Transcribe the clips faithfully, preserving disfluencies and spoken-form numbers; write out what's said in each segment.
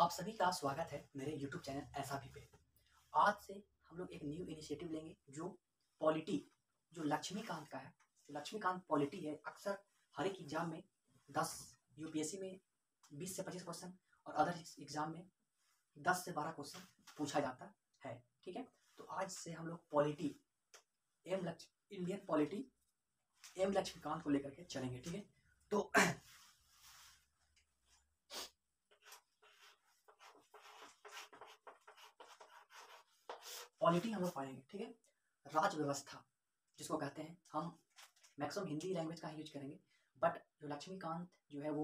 आप सभी का स्वागत है मेरे यूट्यूब चैनल ऐसा भी पे। आज से हम लोग एक न्यू इनिशिएटिव लेंगे जो पॉलिटी, जो लक्ष्मीकांत का है। लक्ष्मीकांत पॉलिटी है। अक्सर हर एक एग्जाम में दस, यूपीएससी में बीस से पच्चीस क्वेश्चन और अदर एग्जाम में दस से बारह क्वेश्चन पूछा जाता है। ठीक है, तो आज से हम लोग पॉलिटी एम लक्ष्य इंडियन पॉलिटी एम लक्ष्मीकांत को लेकर के चलेंगे। ठीक है, तो पॉलिटी हम लोग पढ़ेंगे। ठीक है, राज व्यवस्था जिसको कहते हैं, हम मैक्सिमम हिंदी लैंग्वेज का ही यूज करेंगे, बट जो लक्ष्मीकांत जो है वो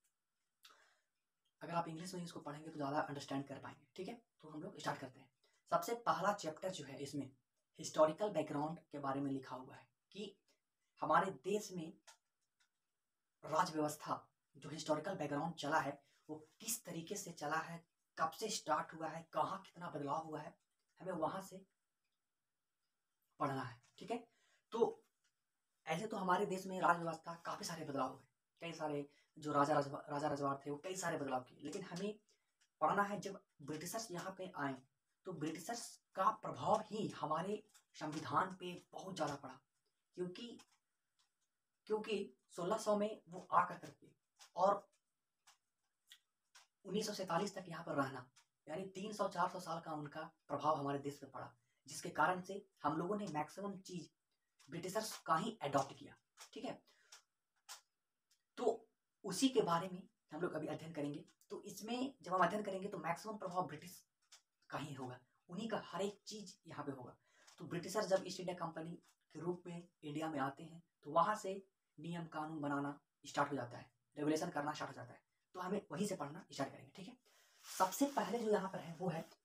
अगर आप इंग्लिश में इसको पढ़ेंगे तो ज़्यादा अंडरस्टैंड कर पाएंगे। ठीक है, तो हम लोग स्टार्ट करते हैं। सबसे पहला चैप्टर जो है इसमें हिस्टोरिकल बैकग्राउंड के बारे में लिखा हुआ है कि हमारे देश में राज व्यवस्था जो हिस्टोरिकल बैकग्राउंड चला है वो किस तरीके से चला है, कब से स्टार्ट हुआ है, कहाँ कितना बदलाव हुआ है, हमें वहां से पढ़ना है। ठीक है, तो ऐसे तो हमारे देश में राज व्यवस्था काफी सारे बदलाव हुए, कई सारे जो राजा राजा रजवाड़ थे वो कई सारे बदलाव किए, लेकिन हमें पढ़ना है जब ब्रिटिशर्स यहाँ पे आए तो ब्रिटिशर्स का प्रभाव ही हमारे संविधान पे बहुत ज्यादा पड़ा, क्योंकि क्योंकि सोलह सौ में वो आकर करके और उन्नीस सौ सैतालीस तक यहाँ पर रहना, यानी तीन सौ चार सौ साल का उनका प्रभाव हमारे देश पे पड़ा, जिसके कारण से हम लोगों ने मैक्सिमम चीज ब्रिटिशर्स का ही अडॉप्ट किया। ठीक है, तो उसी के बारे में हम लोग अभी अध्ययन करेंगे। तो इसमें जब हम अध्ययन करेंगे तो मैक्सिमम प्रभाव ब्रिटिश का ही होगा, उन्हीं का हर एक चीज यहाँ पे होगा। तो ब्रिटिशर्स जब ईस्ट इंडिया कंपनी के रूप में इंडिया में आते हैं तो वहां से नियम कानून बनाना स्टार्ट हो जाता है, रेगुलेशन करना स्टार्ट हो जाता है, तो हमें वहीं से पढ़ना स्टार्ट करेंगे। ठीक है, सबसे पहले जो यहाँ पर है वो है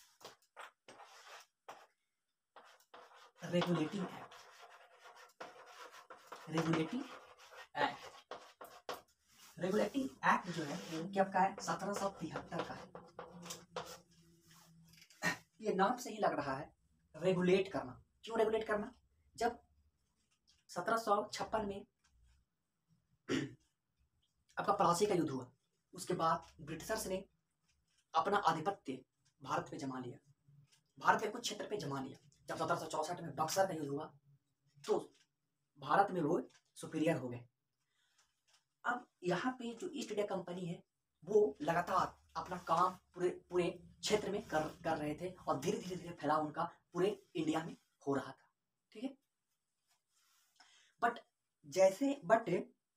regulating act. Regulating act regulating act जो है वो क्या का है, सत्रह सौ तिहत्तर का है। ये नाम से ही लग रहा है रेगुलेट करना। क्यों रेगुलेट करना? जब सत्रह सौ छप्पन में आपका प्लासी का युद्ध हुआ, उसके बाद ब्रिटिशर्स ने अपना आधिपत्य भारत पे जमा लिया, भारत के कुछ क्षेत्र पे जमा लिया। जब सत्रह सौ चौसठ में बक्सर का युद्ध हुआ तो भारत में वो सुपीरियर हो गए। अब यहाँ पे जो ईस्ट इंडिया कंपनी है वो लगातार अपना काम पूरे पूरे क्षेत्र में कर कर रहे थे और धीरे धीरे धीरे फैलाव उनका पूरे इंडिया में हो रहा था। ठीक है, बट जैसे बट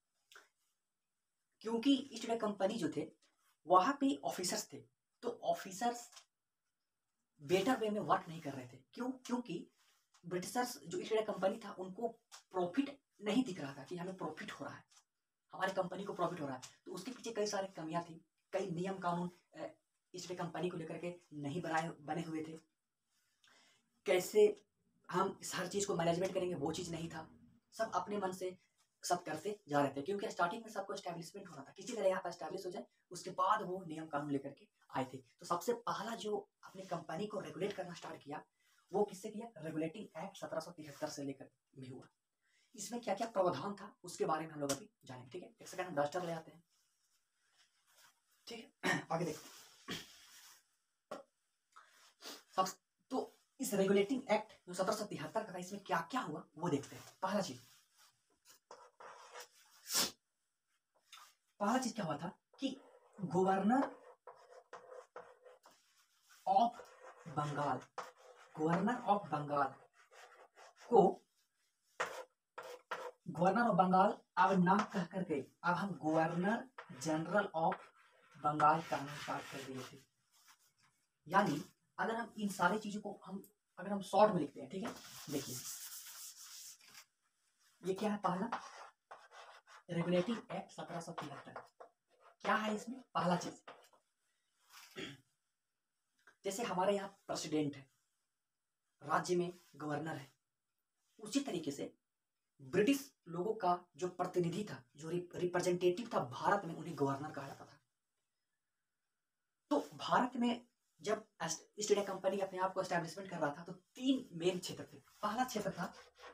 क्योंकि ईस्ट इंडिया कंपनी जो थे वहां पे ऑफिसर्स थे, तो ऑफिसर्स बेटर वे में वर्क नहीं कर रहे थे। क्यों? क्योंकि ब्रिटिशर्स जो ईस्ट इंडिया कंपनी था उनको प्रॉफिट नहीं दिख रहा था कि हमें प्रॉफिट हो रहा है, हमारी कंपनी को प्रॉफिट हो रहा है, तो उसके पीछे कई सारे कमियां थी, कई नियम कानून ईस्ट इंडिया कंपनी को लेकर के नहीं बनाए बने हुए थे। कैसे हम हर चीज को मैनेजमेंट करेंगे वो चीज नहीं था, सब अपने मन से सब करते जा रहे थे, क्योंकि स्टार्टिंग में सबको एस्टैब्लिशमेंट होना था, किसी तरह यहाँ पर एस्टैब्लिश हो जाए उसके बाद वो नियम कानून लेकर के आए थे। तो सबसे पहला जो अपनी कंपनी को रेगुलेट करना स्टार्ट किया वो किससे किया? रेगुलेटिंग एक्ट सत्रह सौ तिहत्तर से लेकर में हुआ। इसमें क्या क्या प्रावधान था उसके बारे में हम लोग अभी जानेंगे। ठीक है, एक सेकंड हम डस्टर ले आते हैं। ठीक है, आगे देखो। सब तो इस रेगुलेटिंग एक्ट जो सत्रह सौ तिहत्तर का था इसमें क्या क्या हुआ वो देखते हैं। पहला चीज पहला चीज क्या हुआ था कि governor of Bengal governor of Bengal को गवर्नर ऑफ बंगाल अब नाम कह करके अब हम गवर्नर जनरल ऑफ बंगाल कहना स्टार्ट कर दिए थे। यानी अगर हम इन सारी चीजों को हम अगर हम शॉर्ट में लिखते हैं, ठीक है, देखिए ये क्या है? पहला रेगुलेटिंग एक्ट सत्रह सौ तिहत्तर क्या है? इसमें पहला चीज जैसे हमारे यहाँ प्रेसिडेंट है, राज्य में गवर्नर है, उसी तरीके से ब्रिटिश लोगों का जो प्रतिनिधि था, जो रिप्रेजेंटेटिव था भारत में, उन्हें गवर्नर कहा जाता था। तो भारत में जब ईस्ट इंडिया कंपनी अपने आप को एस्टैब्लिशमेंट कर रहा था तो तीन मेन क्षेत्र थे। पहला क्षेत्र था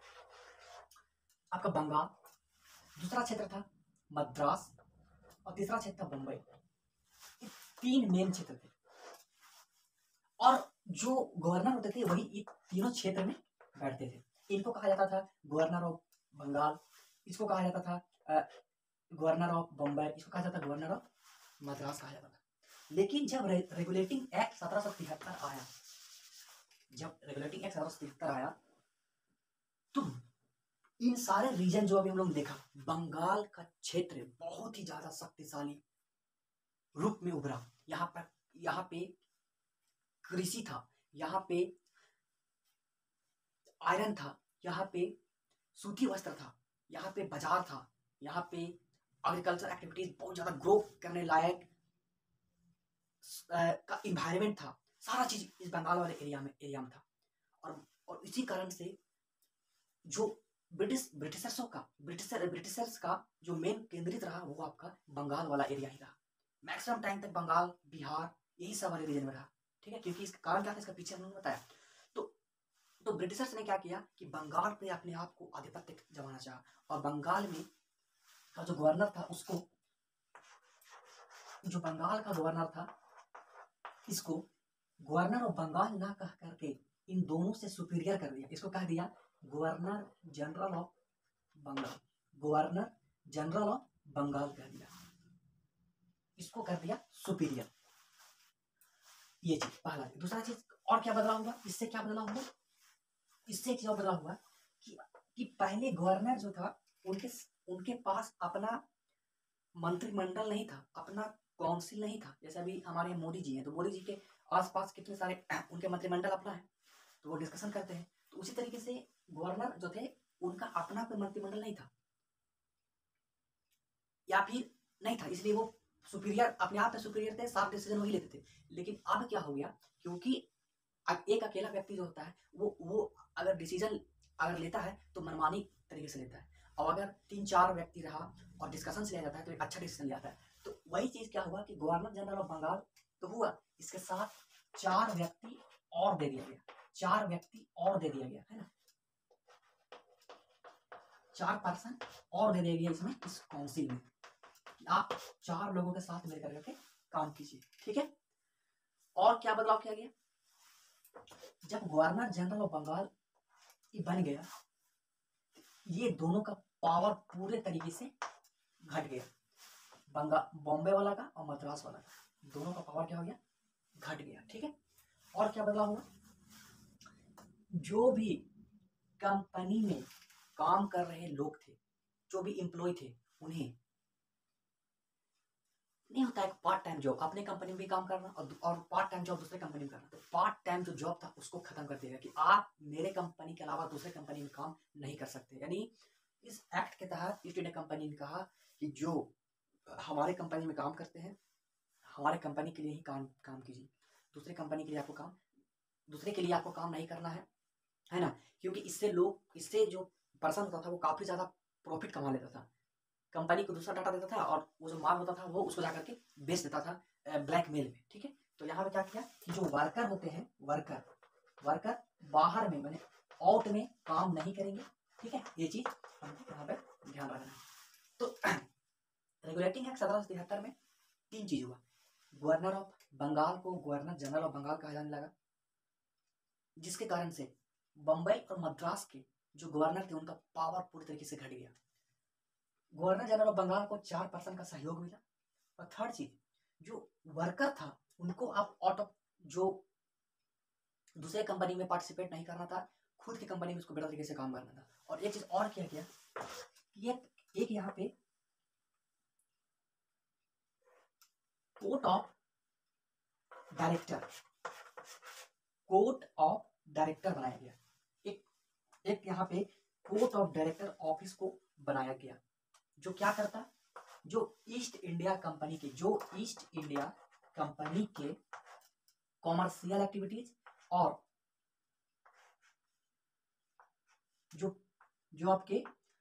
आपका बंगाल, दूसरा क्षेत्र था मद्रास और तीसरा क्षेत्र था मुंबई। तीन मेन क्षेत्र थे और जो गवर्नर होते थे वही इन तीनों क्षेत्र में बैठते थे। इनको कहा जाता था गवर्नर ऑफ बंगाल, इसको कहा जाता था गवर्नर ऑफ बम्बई, इसको कहा जाता गवर्नर ऑफ मद्रास कहा जाता था। लेकिन जब रे, रेगुलेटिंग एक्ट सत्रह सौ तिहत्तर आया, जब रेगुलेटिंग एक्ट सत्रह सौ तिहत्तर आया तो इन सारे रीजन जो अभी हम लोग देखा, बंगाल का क्षेत्र बहुत ही ज्यादा शक्तिशाली रूप में उभरा। यहाँ पर यहाँ पे कृषि था, यहाँ पे आयरन था, यहाँ पे सूती वस्त्र था, यहाँ पे बाजार था, यहाँ पे एग्रीकल्चर एक्टिविटीज बहुत ज्यादा ग्रो करने लायक का इन्वायरमेंट था। सारा चीज इस बंगाल वाले एरिया में एरिया में था और और इसी कारण से जो ब्रिटिश ब्रिटिशर्सों का ब्रिटिशर ब्रिटिशर्स का जो मेन केंद्रित रहा वो आपका बंगाल वाला एरिया ही रहा। मैक्सिमम टाइम तक बंगाल, बिहार, यही सब वाले रीजन में रहा। ठीक है, क्योंकि इसका कारण क्या था इसका पीछे हमने बताया। तो तो ब्रिटिशर्स ने क्या किया कि बंगाल पे अपने आप को आधिपत्य जमाना चाहा और बंगाल में का जो गवर्नर था उसको, जो बंगाल का गवर्नर था इसको गवर्नर ऑफ बंगाल ना कह करके इन दोनों से सुपीरियर कर दिया। इसको कह दिया governor general of Bengal, governor general of Bengal कर दिया, इसको कर दिया सुपीरियर। ये चीज पहला। दूसरा चीज और क्या बदला हुआ, इससे क्या बदला हुआ, इससे एक चीज और बदला हुआ कि, कि पहले गवर्नर जो था उनके उनके पास अपना मंत्रिमंडल नहीं था, अपना काउंसिल नहीं था। जैसे अभी हमारे मोदी जी हैं तो मोदी जी के आसपास कितने सारे उनके मंत्रिमंडल अपना है तो वो डिस्कशन करते हैं। तो उसी तरीके से गवर्नर जो थे उनका अपना कोई मंत्रिमंडल नहीं था या फिर नहीं था, इसलिए वो सुपीरियर अपने आप में सुपीरियर थे, साफ डिसीजन वही लेते थे। लेकिन अब क्या हो गया, क्योंकि एक अकेला व्यक्ति जो होता है वो वो अगर डिसीजन अगर लेता है तो मनमानी तरीके से लेता है, और अगर तीन चार व्यक्ति रहा और डिस्कशन से लिया जाता है तो एक अच्छा डिसीजन लिया जाता है। तो वही चीज क्या हुआ कि गवर्नर जनरल ऑफ बंगाल तो हुआ, इसके साथ चार व्यक्ति और दे दिया गया, चार व्यक्ति और दे दिया गया है ना, चार पर्सन और दे दिया गया इसमें, इस काउंसिल में आप चार लोगों के साथ मिलकर करके काम कीजिए। ठीक है, और क्या बदलाव किया गया, जब गवर्नर जनरल ऑफ बंगाल बन गया ये दोनों का पावर पूरे तरीके से घट गया, बंगाल बॉम्बे वाला का और मद्रास वाला का दोनों का पावर क्या हो गया, घट गया। ठीक है, और क्या बदलाव हुआ, जो भी कंपनी में काम कर रहे लोग थे, जो भी एम्प्लॉय थे, उन्हें नहीं होता है पार्ट टाइम जॉब, अपने कंपनी में भी काम करना और, और पार्ट टाइम जॉब दूसरे कंपनी में करना, तो पार्ट टाइम जो जॉब था उसको खत्म कर देगा कि आप मेरे कंपनी के अलावा दूसरे कंपनी में काम नहीं कर सकते। यानी इस एक्ट के तहत ईस्ट इंडिया कंपनी ने कहा कि जो हमारे कंपनी में काम करते हैं हमारे कंपनी के लिए ही काम काम कीजिए, दूसरे कंपनी के लिए आपको काम दूसरे के लिए आपको काम नहीं करना है, है ना, क्योंकि इससे लोग इससे जो पर्सन होता था वो काफी ज्यादा प्रॉफिट कमा लेता था, कंपनी को दूसरा डाटा देता था और वो जो माल होता था वो उसको जाकर के बेच देता था ब्लैक मेल में। ठीक है, तो यहाँ पे क्या किया कि जो वर्कर होते हैं वर्कर वर्कर बाहर में मैंने आउट में काम नहीं करेंगे। ठीक है, ये चीज हमको यहाँ पे ध्यान रखना है। तो रेगुलेटिंग एक्ट सत्रह सौ तिहत्तर में तीन चीज हुआ, गवर्नर ऑफ बंगाल को गवर्नर जनरल ऑफ बंगाल कहा जाने लगा, जिसके कारण से बम्बई और मद्रास के जो गवर्नर थे उनका पावर पूरी तरीके से घट गया। गवर्नर जनरल ऑफ बंगाल को चार पर्सन का सहयोग मिला, और थर्ड चीज जो वर्कर था उनको आप आउट ऑफ जो दूसरे कंपनी में पार्टिसिपेट नहीं करना था, खुद की कंपनी में उसको बेटर तरीके से काम करना था। और एक चीज और किया गया, एक, एक यहाँ पे court of director court of director बनाया गया, एक एक यहाँ पे कोर्ट ऑफ डायरेक्टर ऑफिस को बनाया गया, जो क्या करता, जो ईस्ट इंडिया कंपनी के जो ईस्ट इंडिया कंपनी के कॉमर्शियल एक्टिविटीज और जो जो आपके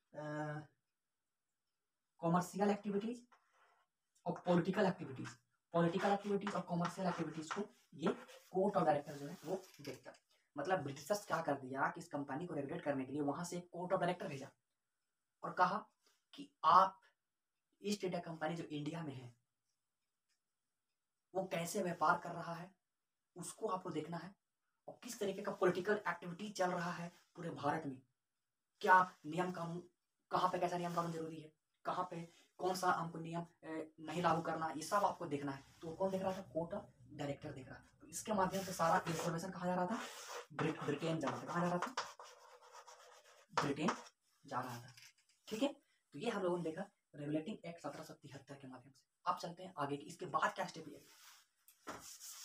कॉमर्शियल एक्टिविटीज और पॉलिटिकल एक्टिविटीज पॉलिटिकल एक्टिविटीज और कॉमर्शियल एक्टिविटीज को ये कोर्ट ऑफ डायरेक्टर जो है वो देखता। मतलब ब्रिटिशर्स क्या कर दिया कि इस कंपनी को रेगुलेट करने के लिए वहां से कोर्ट ऑफ डायरेक्टर भेजा और कहा कि आप ईस्ट इंडिया कंपनी जो इंडिया में है वो कैसे व्यापार कर रहा है उसको आपको देखना है, और किस तरीके का पॉलिटिकल एक्टिविटी चल रहा है पूरे भारत में, क्या नियम कानून, कहाँ पे कैसा नियम कानून जरूरी है, कहाँ पे कौन सा हमको नियम नहीं लागू करना, ये सब आपको देखना है। तो कौन देख रहा था? कोर्ट ऑफ डायरेक्टर देख रहा था। तो इसके माध्यम से सारा इंफॉर्मेशन कहाँ जा रहा था? ब्रिटेन जा रहा था। कहाँ जा रहा था? ब्रिटेन जा रहा था। ठीक है, तो ये हम लोगों ने देखा रेगुलेटिंग एक्ट सत्रह सौ तिहत्तर के माध्यम से। अब चलते हैं आगे की, इसके बाद क्या स्टेप लिया।